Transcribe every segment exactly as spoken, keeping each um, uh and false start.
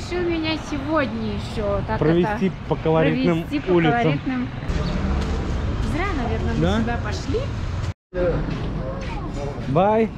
решил меня сегодня еще так провести это, по колоритным провести по улицам. Колоритным... Зря, наверное, мы Да? сюда пошли. Бай.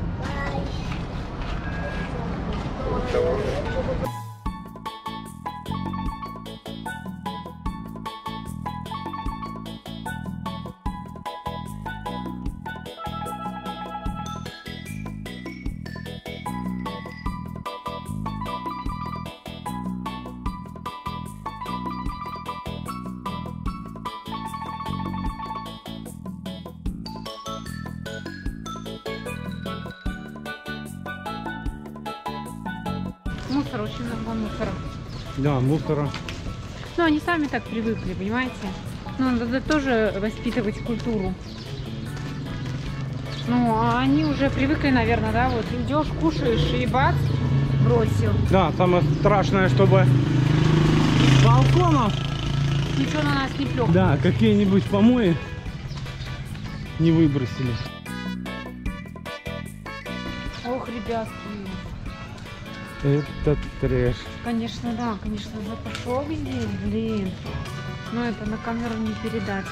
Мусор, очень много мусора. Да, мусора. Ну, они сами так привыкли, понимаете? Ну, надо тоже воспитывать культуру. Ну, а они уже привыкли, наверное, да? Вот идешь, кушаешь и бац, бросил. Да, самое страшное, чтобы с балконов, Ничего на нас не плёх. да, какие-нибудь помои не выбросили. Ох, ребятки. Это трэш. Конечно, да, конечно, запашок здесь, блин. Но это на камеру не передать.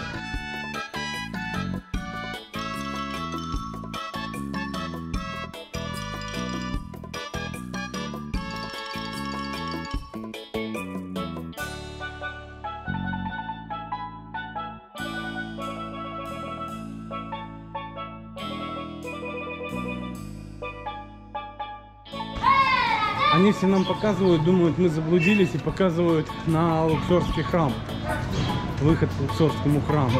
Они все нам показывают, думают, мы заблудились, и показывают на Луксорский храм. Выход к Луксорскому храму.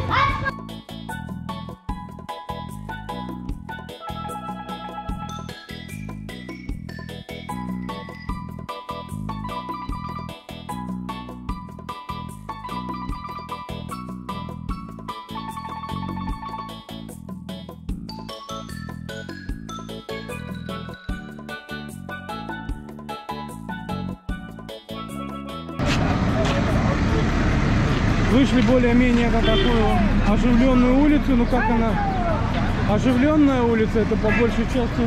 Вышли более-менее на такую оживленную улицу. Ну как она? Оживленная улица, это по большей части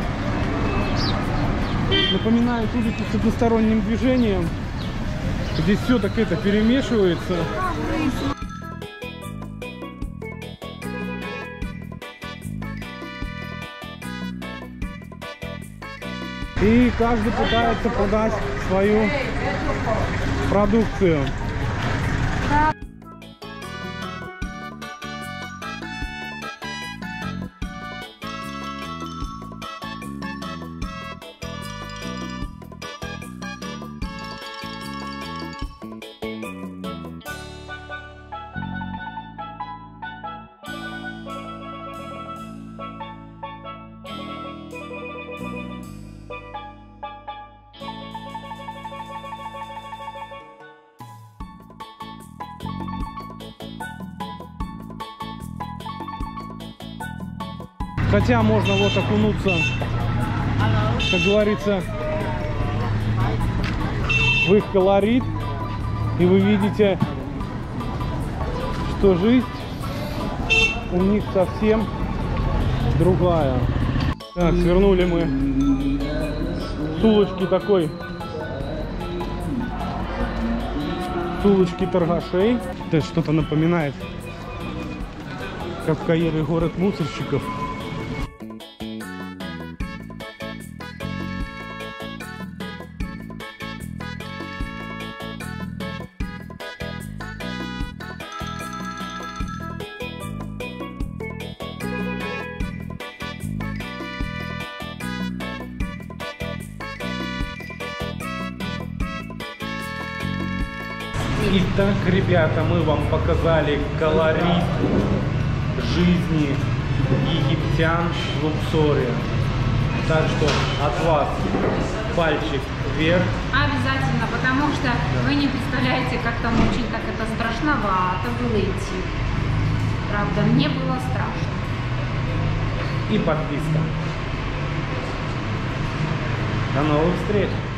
напоминает улицу с односторонним движением. Здесь все так это перемешивается. И каждый пытается продать свою продукцию. Хотя можно вот окунуться, как говорится, в их колорит, и вы видите, что жизнь у них совсем другая. Так, свернули мы с улочки такой, с улочки торгашей. Это что-то напоминает Кавкаевый город мусорщиков. Итак, ребята, мы вам показали колорит жизни египтян в Луксоре. Так что от вас пальчик вверх. Обязательно, потому что да. Вы не представляете, как там очень так это страшновато было идти. Правда, мне было страшно. И подписка. До новых встреч!